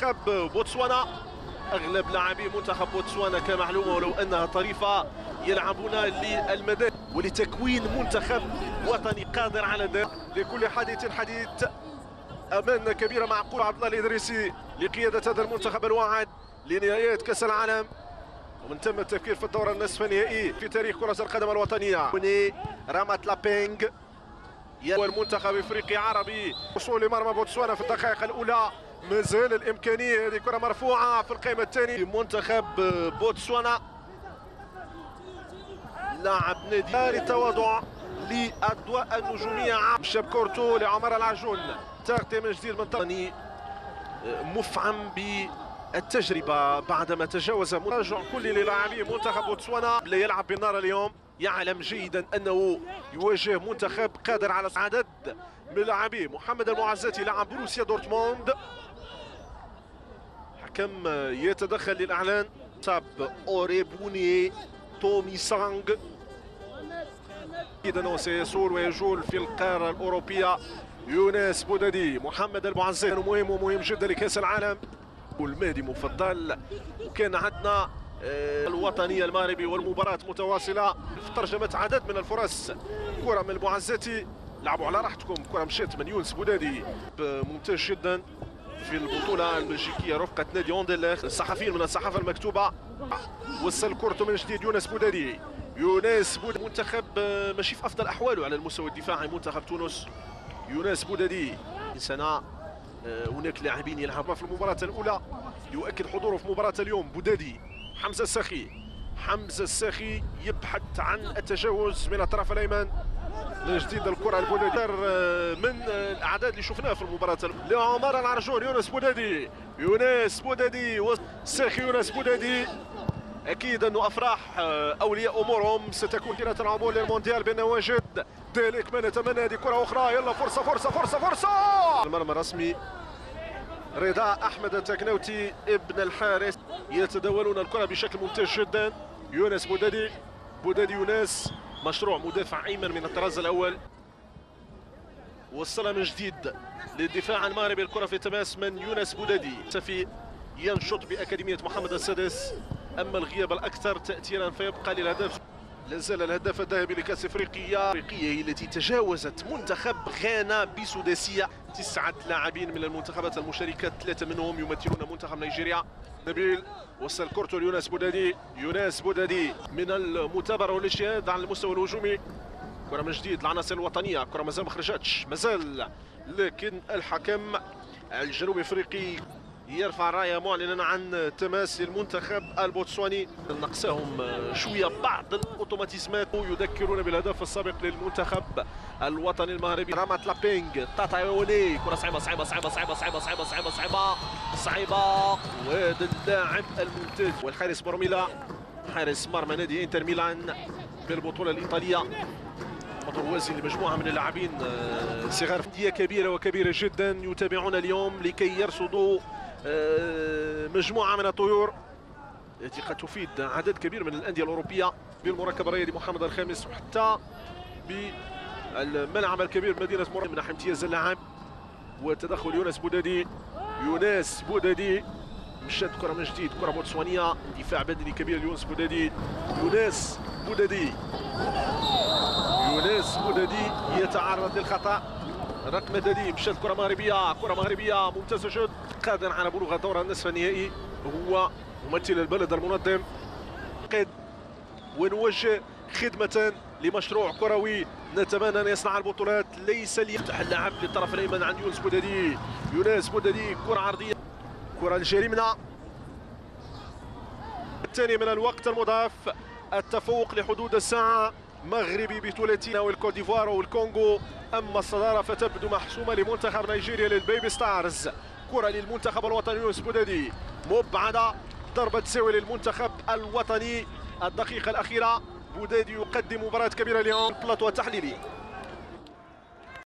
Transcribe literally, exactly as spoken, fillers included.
منتخب بوتسوانا. اغلب لاعبي منتخب بوتسوانا كمعلومه ولو انها طريفه يلعبون للمدى ولتكوين منتخب وطني قادر على ذلك. لكل حديث حديث، امانه كبيره مع قول عبد الله الادريسي لقياده هذا المنتخب الواعد لنهايات كاس العالم، ومن ثم التفكير في الدور النصف النهائي في تاريخ كره القدم الوطنيه. رامات لابينغ والمنتخب افريقي عربي وصول لمرمى بوتسوانا في الدقائق الاولى. مازال الامكانيه، هذه كره مرفوعه في القائمه الثانيه. منتخب بوتسوانا لاعب نادي للتواضع للاضواء النجوميه شاب كورتو لعمر العجون. تغطيه من جديد من طرني مفعم بالتجربه بعدما تجاوز مراجع كلي للاعبي منتخب بوتسوانا. لا يلعب بالنار اليوم، يعلم جيدا انه يواجه منتخب قادر على عدد من لاعبيه. محمد المعزاتي لاعب بروسيا دورتموند، حكم يتدخل للاعلان. صاب اوريبوني تومي سانغ اذا سيصول ويجول في القاره الاوروبيه. يونس بودادي، محمد المعزاتي مهم ومهم جدا لكاس العالم والمادي مفضل. وكان عندنا الوطنيه المغربي والمباراه متواصله في ترجمه عدد من الفرص. كره من المعزاتي، لعبوا على راحتكم. كره مشات من يونس بودادي ممتاز جدا في البطوله البلجيكيه رفقه نادي اندلخت. الصحفيين من الصحافه المكتوبه. وصل كورته من جديد يونس بودادي. يونس بودادي منتخب ماشي في افضل احواله على المستوى الدفاعي منتخب تونس. يونس بودادي سنه هناك لاعبين يلعبون في المباراه الاولى يؤكد حضوره في مباراه اليوم. بودادي، حمزه الساخي، حمزه الساخي يبحث عن التجاوز من الطرف الايمن. من جديد الكره البودادي من الاعداد اللي شفناها في المباراه لعمر العرجون. يونس بودادي، يونس بودادي والساخي. يونس بودادي اكيد انه افراح اولياء امورهم ستكون كره العبور للمونديال بالنواجد. ذلك ما نتمنى. هذه كره اخرى، يلا فرصه فرصه فرصه فرصه. المرمى الرسمي رضا احمد التكناوتي ابن الحارس يتداولون الكره بشكل ممتاز جدا. يونس بودادي، بودادي يونس مشروع مدافع ايمن من الطراز الاول. وصلها من جديد للدفاع المغربي. الكره في تماس من يونس بودادي. سفي ينشط باكاديميه محمد السادس، اما الغياب الاكثر تاثيرا فيبقى للهدف. لازال الهداف الذهبي لكاس افريقيا. افريقيا هي التي تجاوزت منتخب غانا بسداسيه. تسعه لاعبين من المنتخبات المشاركه، ثلاثه منهم يمثلون منتخب نيجيريا. نبيل وصل كورتو ليونس بودادي. يونس بودادي من المثابره والاجتهاد على المستوى الهجومي. كره من جديد العناصر الوطنيه. كره مازال ما خرجتش مازال، لكن الحكم الجنوب افريقي يرفع رايه معلنا عن تماس المنتخب البوتسواني. نقصهم شويه بعض الاوتوماتيزمات يذكرون بالهدف السابق للمنتخب الوطني المغربي. رامات لابينغ، تاتايوني، كره صعبه صعبه صعبه صعبه صعبه صعبه صعبه صعبه صعبه. وهذا اللاعب الممتاز والحارس برميلا، حارس مرمى نادي انتر ميلان في البطوله الايطاليه. متوازي لمجموعه من اللاعبين صغار. انديه كبيره وكبيره جدا يتابعون اليوم لكي يرصدوا مجموعه من الطيور التي قد تفيد عدد كبير من الانديه الاوروبيه بالمركب الرياضي محمد الخامس، وحتى بالملعب الكبير مدينه مراد من ناحيه امتياز اللاعب. وتدخل يونس بودادي. يونس بودادي مشات كره من جديد، كره بوتسوانيه، دفاع بدني كبير ليونس بودادي. يونس بودادي، يونس بودادي يتعرض للخطا. رقم مدادي، مشات كره مغربيه، كره مغربيه ممتازه جدا، قادر على بلوغ دور النصف النهائي. هو ممثل البلد المنظم. قد ونوجه خدمه لمشروع كروي نتمنى ان يصنع البطولات. ليس ليفتح اللعب للطرف الايمن عند يونس بودادي. يونس بودادي كره عرضيه، كره الجريمه الثاني من الوقت المضاف. التفوق لحدود الساعه مغربي بثلاثين والكوت ديفوار والكونغو، اما الصداره فتبدو محسومه لمنتخب نيجيريا للبيبي ستارز. كره للمنتخب الوطني يونس بودادي مبعده، ضربه تساوي للمنتخب الوطني. الدقيقه الاخيره بودادي يقدم مباراه كبيره اليوم. بلاطو التحليلي.